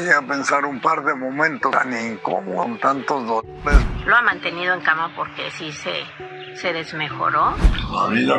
llegué a pensar un par de momentos tan incómodos, con tantos dolores. Lo ha mantenido en cama porque sí se desmejoró. La vida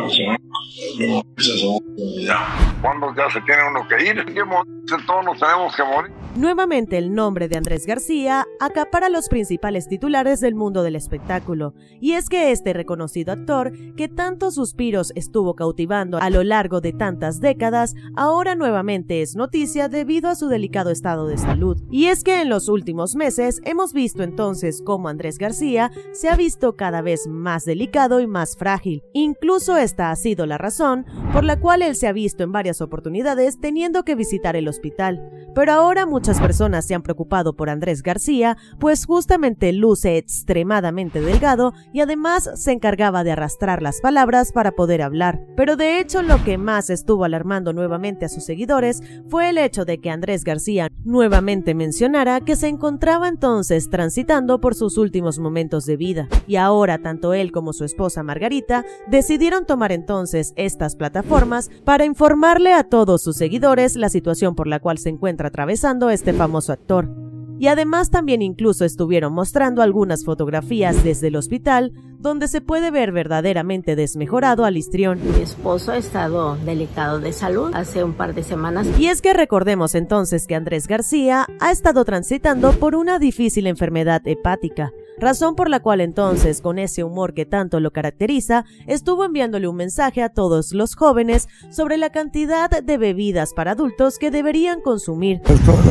¿cuándo ya se tiene uno que ir? Todos nos tenemos que morir. Nuevamente el nombre de Andrés García acapara los principales titulares del mundo del espectáculo, y es que este reconocido actor, que tantos suspiros estuvo cautivando a lo largo de tantas décadas, ahora nuevamente es noticia debido a su delicado estado de salud. Y es que en los últimos meses hemos visto entonces cómo Andrés García se ha visto cada vez más delicado y más frágil. Incluso esta ha sido la razón por la cual él se ha visto en varias oportunidades teniendo que visitar el hospital. Pero ahora muchas personas se han preocupado por Andrés García, pues justamente luce extremadamente delgado y además se encargaba de arrastrar las palabras para poder hablar. Pero de hecho lo que más estuvo alarmando nuevamente a sus seguidores fue el hecho de que Andrés García nuevamente mencionara que se encontraba entonces transitando por sus últimos momentos de vida. Y ahora tanto él como su esposa Margarita decidieron tomar entonces estas plataformas para informarle a todos sus seguidores la situación por la cual se encuentra atravesando este famoso actor. Y además también incluso estuvieron mostrando algunas fotografías desde el hospital donde se puede ver verdaderamente desmejorado al histrión. Mi esposo ha estado delicado de salud hace un par de semanas. Y es que recordemos entonces que Andrés García ha estado transitando por una difícil enfermedad hepática, razón por la cual entonces, con ese humor que tanto lo caracteriza, estuvo enviándole un mensaje a todos los jóvenes sobre la cantidad de bebidas para adultos que deberían consumir.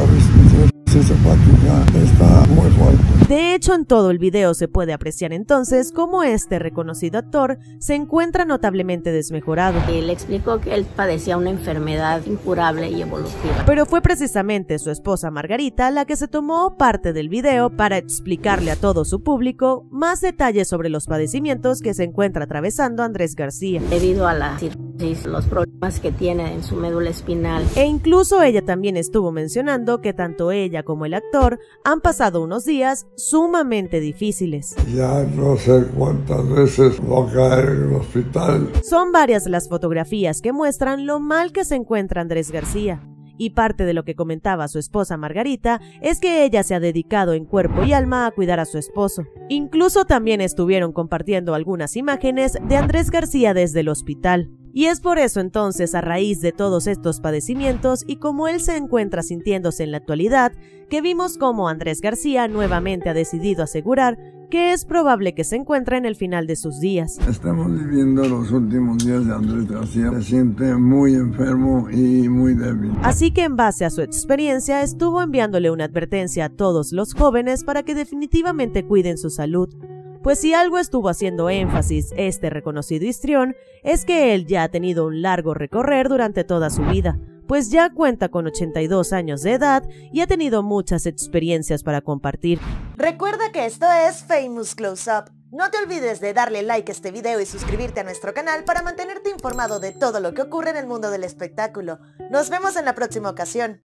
Está muy fuerte. De hecho, en todo el video se puede apreciar entonces cómo este reconocido actor se encuentra notablemente desmejorado. Y le explicó que él padecía una enfermedad incurable y evolutiva. Pero fue precisamente su esposa Margarita la que se tomó parte del video para explicarle a todo su público más detalles sobre los padecimientos que se encuentra atravesando Andrés García. Debido a la cirrosis, los problemas que tiene en su médula espinal. E incluso ella también estuvo mencionando que tanto ella como el actor han pasado unos días sumamente difíciles. Ya no sé cuántas veces voy a caer en el hospital. Son varias las fotografías que muestran lo mal que se encuentra Andrés García. Y parte de lo que comentaba su esposa Margarita es que ella se ha dedicado en cuerpo y alma a cuidar a su esposo. Incluso también estuvieron compartiendo algunas imágenes de Andrés García desde el hospital. Y es por eso entonces, a raíz de todos estos padecimientos y como él se encuentra sintiéndose en la actualidad, que vimos cómo Andrés García nuevamente ha decidido asegurar que es probable que se encuentre en el final de sus días. Estamos viviendo los últimos días de Andrés García. Se siente muy enfermo y muy débil. Así que en base a su experiencia estuvo enviándole una advertencia a todos los jóvenes para que definitivamente cuiden su salud. Pues si algo estuvo haciendo énfasis este reconocido histrión, es que él ya ha tenido un largo recorrer durante toda su vida, pues ya cuenta con 82 años de edad y ha tenido muchas experiencias para compartir. Recuerda que esto es Famous Close Up. No te olvides de darle like a este video y suscribirte a nuestro canal para mantenerte informado de todo lo que ocurre en el mundo del espectáculo. Nos vemos en la próxima ocasión.